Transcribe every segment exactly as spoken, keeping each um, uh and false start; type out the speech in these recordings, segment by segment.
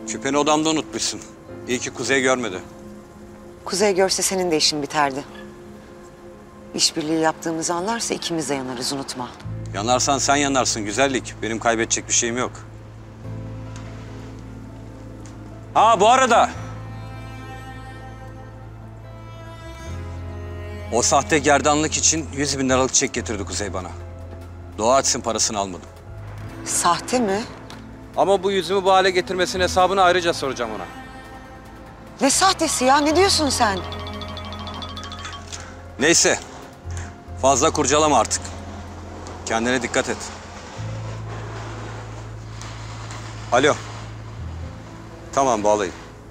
Küpeni odamda unutmuşsun. İyi ki Kuzey görmedi. Kuzey görse senin de işin biterdi. İşbirliği yaptığımızı anlarsa ikimiz de yanarız, unutma. Yanarsan sen yanarsın güzellik. Benim kaybedecek bir şeyim yok. Ha bu arada... O sahte gerdanlık için yüz bin liralık çek getirdi Kuzey bana. Dua etsin parasını almadım. Sahte mi? Ama bu yüzümü bu hale getirmesinin hesabını ayrıca soracağım ona. Ne sahtesi ya? Ne diyorsun sen? Neyse. Fazla kurcalama artık. Kendine dikkat et. Alo. Tamam bağlayın.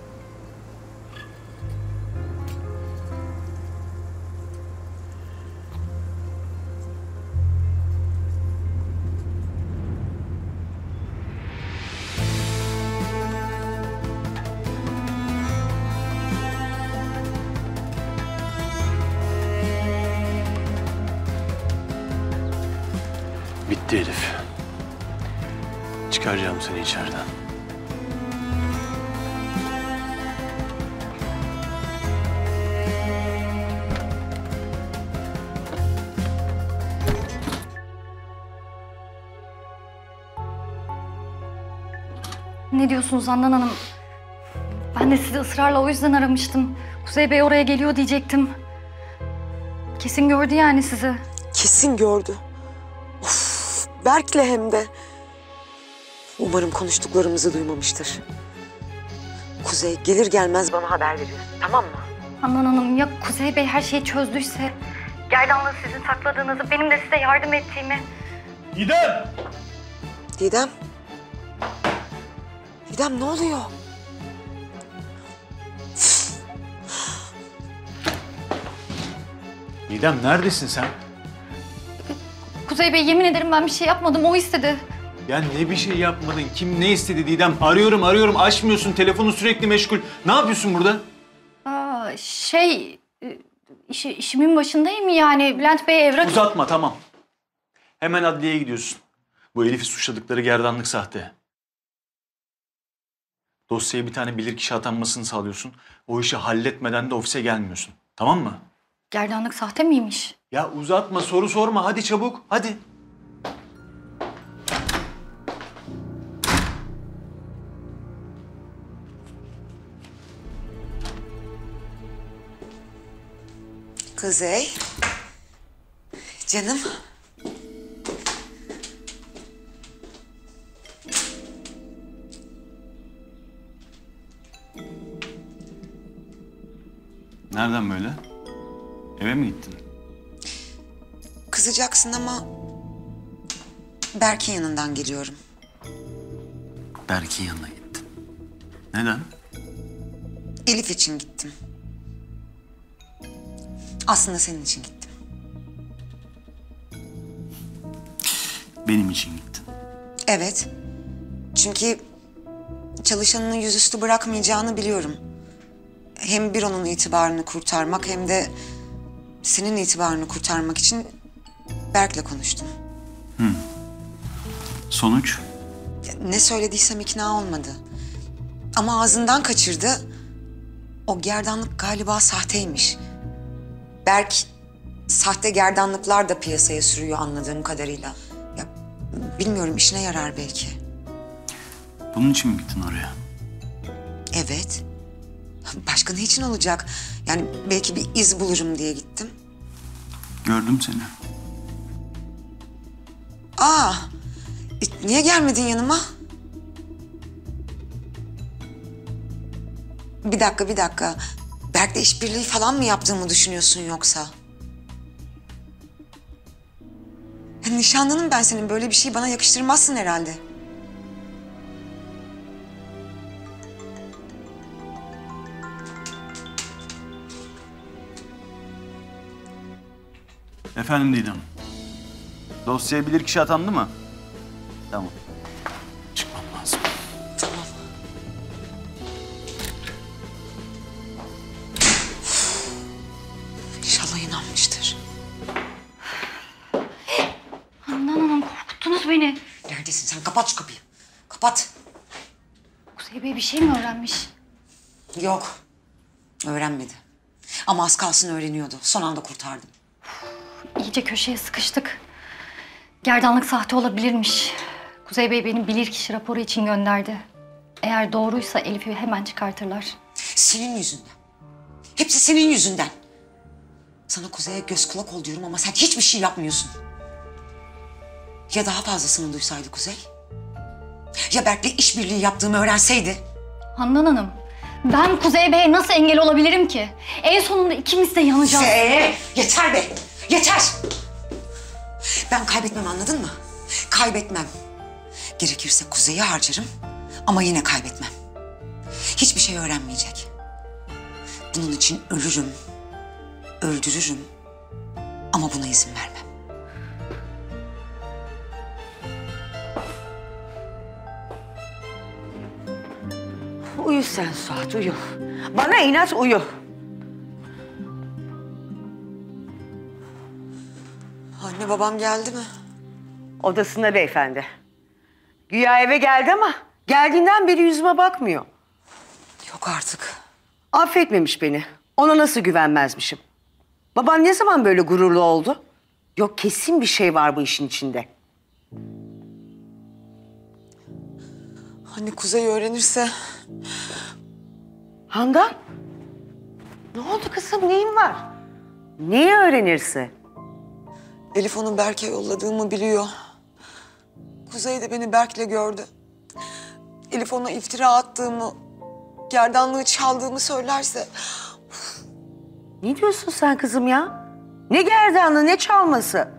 Bitti Elif. Çıkaracağım seni içeriden. Ne diyorsunuz Handan Hanım? Ben de sizi ısrarla o yüzden aramıştım. Kuzey Bey oraya geliyor diyecektim. Kesin gördü yani sizi. Kesin gördü. Of, Berk'le hem de. Umarım konuştuklarımızı duymamıştır. Kuzey gelir gelmez bana haber veriyorsun, tamam mı? Handan Hanım, ya Kuzey Bey her şeyi çözdüyse... gerdanlığı sizin sakladığınızı, benim de size yardım ettiğimi... Didem! Didem. Didem ne oluyor? Didem neredesin sen? Kuzey Bey yemin ederim ben bir şey yapmadım, o istedi. Ya ne bir şey yapmadın? Kim ne istedi Didem? Arıyorum arıyorum açmıyorsun. Telefonu sürekli meşgul. Ne yapıyorsun burada? Aa, şey... Işi, işimin başındayım yani. Bülent Bey'e evrak... Uzatma tamam. Hemen adliyeye gidiyorsun. Bu Elif'i suçladıkları gerdanlık sahte. Dosyaya bir tane bilirkişi atanmasını sağlıyorsun. O işi halletmeden de ofise gelmiyorsun. Tamam mı? Gerdanlık sahte miymiş? Ya uzatma, soru sorma. Hadi çabuk, hadi. Kuzey. Canım. Nereden böyle? Eve mi gittin? Kızacaksın ama Berk'in yanından geliyorum. Berk'in yanına gittin. Neden? Elif için gittim. Aslında senin için gittim. Benim için gittin. Evet. Çünkü çalışanını yüzüstü bırakmayacağını biliyorum. Hem bir onun itibarını kurtarmak hem de senin itibarını kurtarmak için Berk'le konuştum. Hı. Sonuç? Ne söylediysem ikna olmadı. Ama ağzından kaçırdı. O gerdanlık galiba sahteymiş. Berk sahte gerdanlıklar da piyasaya sürüyor anladığım kadarıyla. Ya bilmiyorum, işine yarar belki. Bunun için mi gittin oraya? Evet. Başka ne için olacak? Yani belki bir iz bulurum diye gittim. Gördüm seni. Aa, e, niye gelmedin yanıma? Bir dakika, bir dakika. Berk'le işbirliği falan mı yaptığımı düşünüyorsun yoksa? Ya, nişanlının ben senin, böyle bir şeyi bana yakıştırmazsın herhalde. Efendim Didem. Dosyaya bilirkişi atandı mı? Tamam. Çıkmam lazım. Tamam. İnşallah inanmıştır. Handan Hanım, korkuttunuz beni. Neredesin sen? Kapat şu kapıyı. Kapat. Kuzey Bey bir şey mi öğrenmiş? Yok. Öğrenmedi. Ama az kalsın öğreniyordu. Son anda kurtardım. İyice köşeye sıkıştık. Gerdanlık sahte olabilirmiş. Kuzey Bey benim bilirkişi raporu için gönderdi. Eğer doğruysa Elif'i hemen çıkartırlar. Senin yüzünden. Hepsi senin yüzünden. Sana Kuzey'e göz kulak ol diyorum ama sen hiçbir şey yapmıyorsun. Ya daha fazlasını duysaydı Kuzey? Ya Berk'le işbirliği yaptığımı öğrenseydi? Handan Hanım, ben Kuzey Bey'e nasıl engel olabilirim ki? En sonunda ikimiz de yanacağız. Ee, yeter be! Yeter! Ben kaybetmem, anladın mı? Kaybetmem. Gerekirse Kuzey'i harcarım ama yine kaybetmem. Hiçbir şey öğrenmeyecek. Bunun için ölürüm, öldürürüm ama buna izin vermem. Uyu sen Suat, uyu. Bana inat uyu. Anne babam geldi mi? Odasında beyefendi. Güya eve geldi ama geldiğinden beri yüzüme bakmıyor. Yok artık. Affetmemiş beni. Ona nasıl güvenmezmişim. Baban ne zaman böyle gururlu oldu? Yok, kesin bir şey var bu işin içinde. Anne Kuzey öğrenirse... Handan? Ne oldu kızım, neyin var? Neyi öğrenirse? Elif onu Berk'e yolladığımı biliyor. Kuzey de beni Berk'le gördü. Elif ona iftira attığımı, gerdanlığı çaldığımı söylerse... Ne diyorsun sen kızım ya? Ne gerdanlığı, ne çalması?